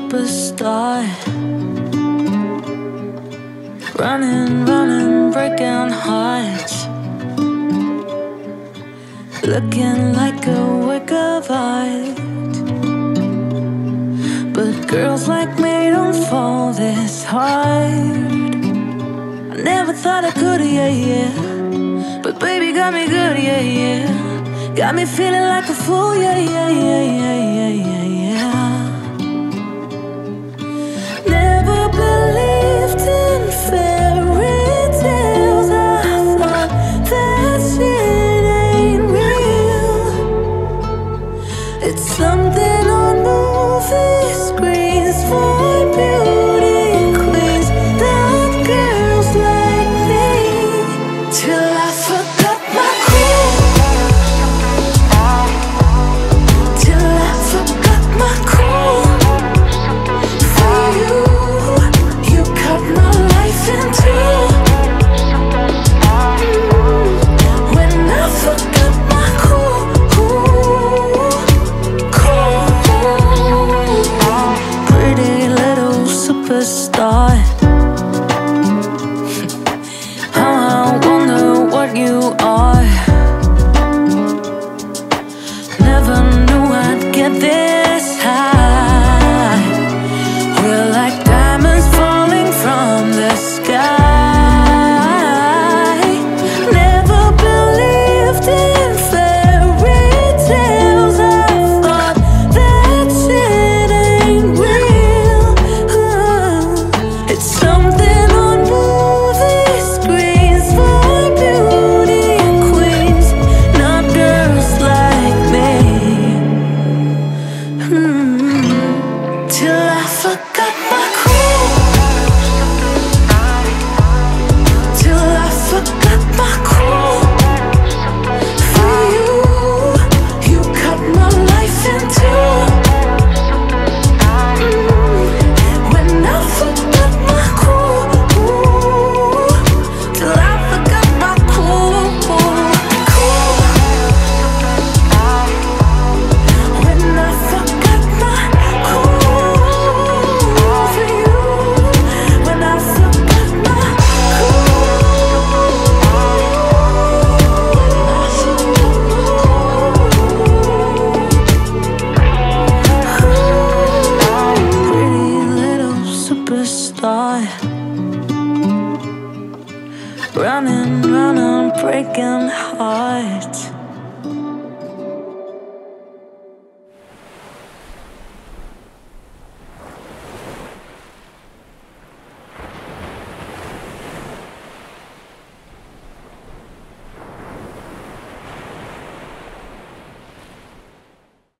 superstar. Running, running, breaking hearts. Looking like a work of art. But girls like me don't fall this hard. I never thought I could, yeah, yeah. But baby got me good, yeah, yeah. Got me feeling like a fool, yeah, yeah, yeah, yeah, yeah, yeah, yeah. Never believed in fairy tales. I thought that shit ain't real. It's something on movie screens for beauty queens, not girls like me. Till I forgot my cool. Till I forgot my cool. For you, you cut my life in two. When I forgot my cool, pretty little superstar. How I wonder what you are. Never knew I'd get this high. We're like diamonds falling from the sky. Never believed in fairy tales. I thought that shit ain't real. It's something on movie screens for beauty queens, not girls like me. Till I forgot my cool. Till I forgot my cool. For you, you cut my life in two. When I forgot my cool. Till I forgot my cool. When I forgot my cool. For you, when I forgot my pretty little superstar. Running, running, breaking hearts.